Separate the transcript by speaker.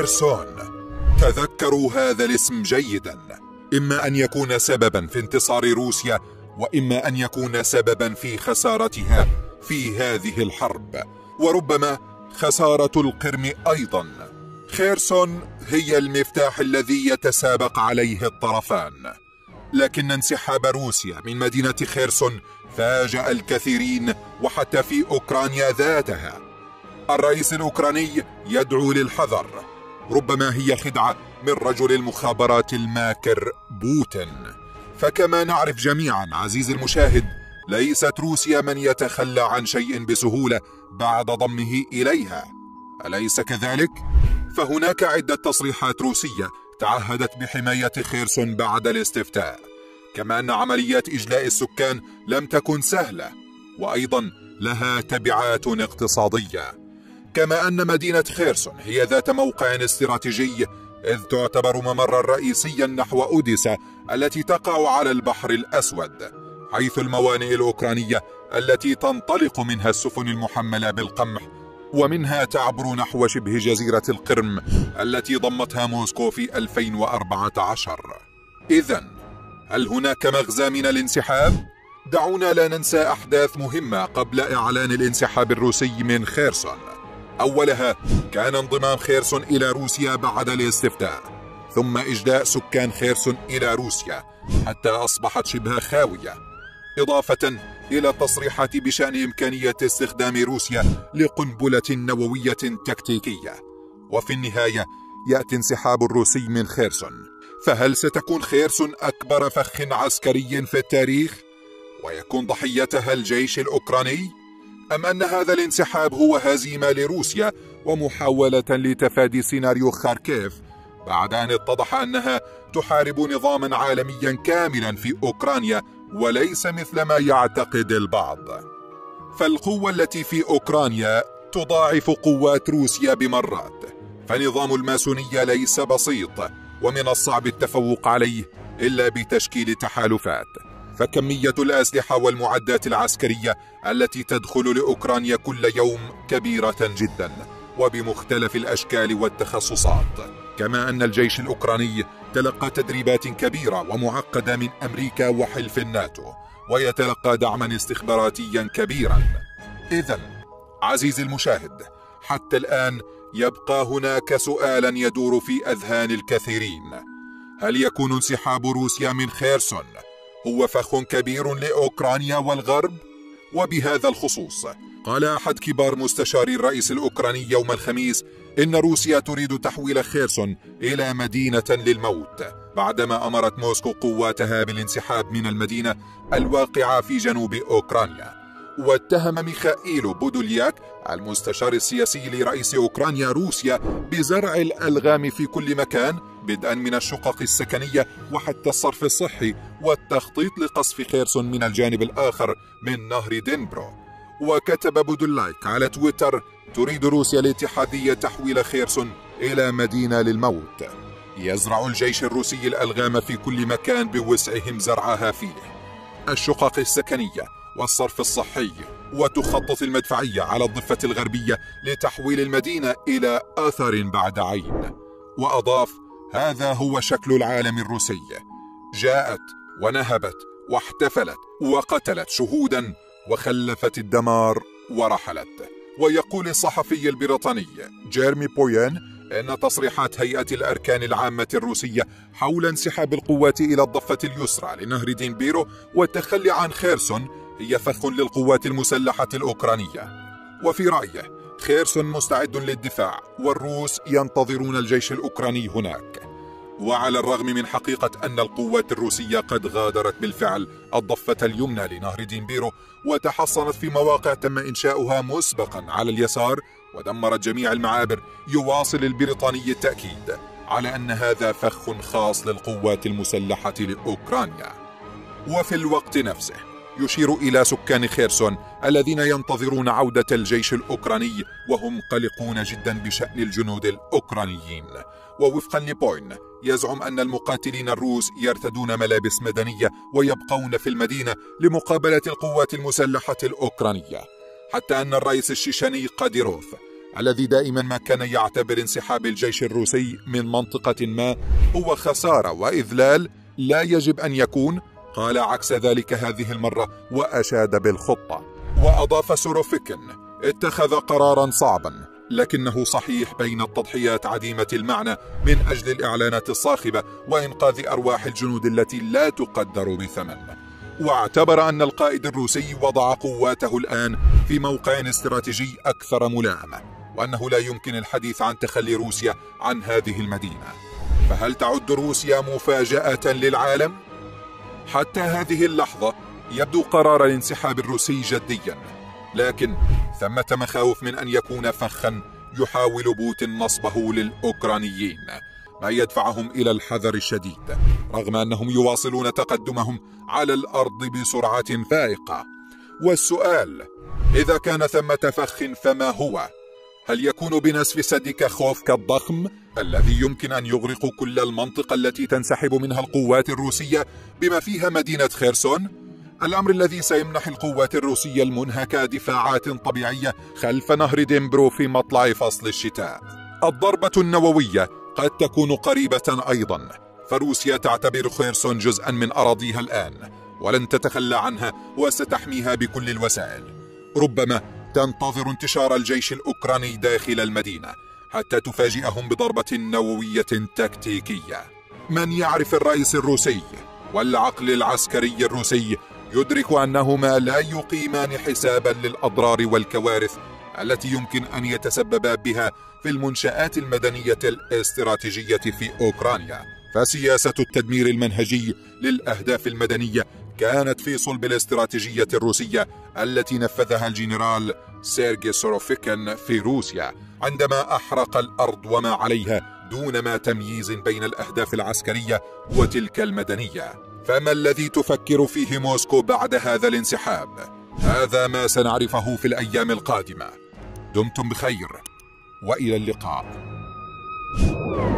Speaker 1: خيرسون. تذكروا هذا الاسم جيدا، إما أن يكون سببا في انتصار روسيا، وإما أن يكون سببا في خسارتها في هذه الحرب، وربما خسارة القرم أيضا. خيرسون هي المفتاح الذي يتسابق عليه الطرفان، لكن انسحاب روسيا من مدينة خيرسون فاجأ الكثيرين وحتى في أوكرانيا ذاتها. الرئيس الأوكراني يدعو للحذر، ربما هي خدعة من رجل المخابرات الماكر بوتين. فكما نعرف جميعا عزيزي المشاهد، ليست روسيا من يتخلى عن شيء بسهولة بعد ضمه إليها، أليس كذلك؟ فهناك عدة تصريحات روسية تعهدت بحماية خيرسون بعد الاستفتاء، كما أن عمليات إجلاء السكان لم تكن سهلة، وأيضا لها تبعات اقتصادية، كما أن مدينة خيرسون هي ذات موقع استراتيجي، إذ تعتبر ممرا رئيسيا نحو أوديسا التي تقع على البحر الأسود، حيث الموانئ الأوكرانية التي تنطلق منها السفن المحملة بالقمح، ومنها تعبر نحو شبه جزيرة القرم التي ضمتها موسكو في 2014. إذن هل هناك مغزى من الانسحاب؟ دعونا لا ننسى أحداث مهمة قبل إعلان الانسحاب الروسي من خيرسون. أولها كان انضمام خيرسون إلى روسيا بعد الاستفتاء، ثم إجلاء سكان خيرسون إلى روسيا حتى أصبحت شبه خاوية، إضافة إلى التصريحات بشأن إمكانية استخدام روسيا لقنبلة نووية تكتيكية. وفي النهاية يأتي انسحاب الروسي من خيرسون. فهل ستكون خيرسون أكبر فخ عسكري في التاريخ ويكون ضحيتها الجيش الأوكراني؟ أم أن هذا الانسحاب هو هزيمة لروسيا ومحاولة لتفادي سيناريو خاركيف بعد أن اتضح أنها تحارب نظاما عالميا كاملا في أوكرانيا وليس مثل ما يعتقد البعض؟ فالقوة التي في أوكرانيا تضاعف قوات روسيا بمرات، فنظام الماسونية ليس بسيط ومن الصعب التفوق عليه إلا بتشكيل تحالفات، فكمية الأسلحة والمعدات العسكرية التي تدخل لأوكرانيا كل يوم كبيرة جدا وبمختلف الأشكال والتخصصات، كما أن الجيش الأوكراني تلقى تدريبات كبيرة ومعقدة من أمريكا وحلف الناتو، ويتلقى دعما استخباراتيا كبيرا. إذن عزيزي المشاهد، حتى الآن يبقى هناك سؤالا يدور في أذهان الكثيرين: هل يكون انسحاب روسيا من خيرسون هو فخ كبير لأوكرانيا والغرب؟ وبهذا الخصوص قال أحد كبار مستشاري الرئيس الأوكراني يوم الخميس إن روسيا تريد تحويل خيرسون إلى مدينة للموت، بعدما أمرت موسكو قواتها بالانسحاب من المدينة الواقعة في جنوب أوكرانيا. واتهم ميخائيل بودولياك المستشار السياسي لرئيس أوكرانيا روسيا بزرع الألغام في كل مكان، بدءا من الشقق السكنية وحتى الصرف الصحي، والتخطيط لقصف خيرسون من الجانب الآخر من نهر دنبرو. وكتب بودولايك على تويتر: تريد روسيا الاتحادية تحويل خيرسون إلى مدينة للموت. يزرع الجيش الروسي الألغام في كل مكان بوسعهم زرعها فيه، الشقق السكنية والصرف الصحي، وتخطط المدفعية على الضفة الغربية لتحويل المدينة إلى أثر بعد عين. وأضاف: هذا هو شكل العالم الروسي، جاءت ونهبت واحتفلت وقتلت شهودا وخلفت الدمار ورحلت. ويقول الصحفي البريطاني جيرمي بوين إن تصريحات هيئة الأركان العامة الروسية حول انسحاب القوات إلى الضفة اليسرى لنهر دينبيرو والتخلي عن خيرسون هي فخ للقوات المسلحة الأوكرانية. وفي رأيه خيرسون مستعد للدفاع، والروس ينتظرون الجيش الأوكراني هناك. وعلى الرغم من حقيقة أن القوات الروسية قد غادرت بالفعل الضفة اليمنى لنهر دينبيرو وتحصنت في مواقع تم إنشاؤها مسبقا على اليسار ودمرت جميع المعابر، يواصل البريطاني التأكيد على أن هذا فخ خاص للقوات المسلحة لأوكرانيا. وفي الوقت نفسه يشير إلى سكان خيرسون الذين ينتظرون عودة الجيش الأوكراني وهم قلقون جدا بشأن الجنود الأوكرانيين. ووفقا لبوين يزعم أن المقاتلين الروس يرتدون ملابس مدنية ويبقون في المدينة لمقابلة القوات المسلحة الأوكرانية، حتى أن الرئيس الشيشاني قاديروف الذي دائما ما كان يعتبر انسحاب الجيش الروسي من منطقة ما هو خسارة وإذلال لا يجب أن يكون، قال عكس ذلك هذه المرة وأشاد بالخطة. وأضاف سوروفيكين: اتخذ قرارا صعبا لكنه صحيح بين التضحيات عديمة المعنى من أجل الإعلانات الصاخبة وإنقاذ أرواح الجنود التي لا تقدر بثمن. واعتبر أن القائد الروسي وضع قواته الآن في موقع استراتيجي أكثر ملائمة، وأنه لا يمكن الحديث عن تخلي روسيا عن هذه المدينة. فهل تعد روسيا مفاجأة للعالم؟ حتى هذه اللحظة يبدو قرار الانسحاب الروسي جديا، لكن ثمة مخاوف من أن يكون فخا يحاول بوتين نصبه للأوكرانيين، ما يدفعهم إلى الحذر الشديد رغم أنهم يواصلون تقدمهم على الأرض بسرعة فائقة. والسؤال: إذا كان ثمة فخ فما هو؟ هل يكون بنسف سد كاخوفكا الضخم الذي يمكن أن يغرق كل المنطقة التي تنسحب منها القوات الروسية بما فيها مدينة خيرسون؟ الأمر الذي سيمنح القوات الروسية المنهكة دفاعات طبيعية خلف نهر ديمبرو في مطلع فصل الشتاء. الضربة النووية قد تكون قريبة أيضا، فروسيا تعتبر خيرسون جزءا من أراضيها الآن ولن تتخلى عنها وستحميها بكل الوسائل. ربما تنتظر انتشار الجيش الأوكراني داخل المدينة حتى تفاجئهم بضربة نووية تكتيكية. من يعرف الرئيس الروسي والعقل العسكري الروسي يدرك أنهما لا يقيمان حسابا للأضرار والكوارث التي يمكن أن يتسبب بها في المنشآت المدنية الاستراتيجية في أوكرانيا. فسياسة التدمير المنهجي للأهداف المدنية كانت في صلب الاستراتيجية الروسية التي نفذها الجنرال سيرجي سوروفيكين في روسيا عندما أحرق الأرض وما عليها دون ما تمييز بين الأهداف العسكرية وتلك المدنية. فما الذي تفكر فيه موسكو بعد هذا الانسحاب؟ هذا ما سنعرفه في الأيام القادمة. دمتم بخير وإلى اللقاء.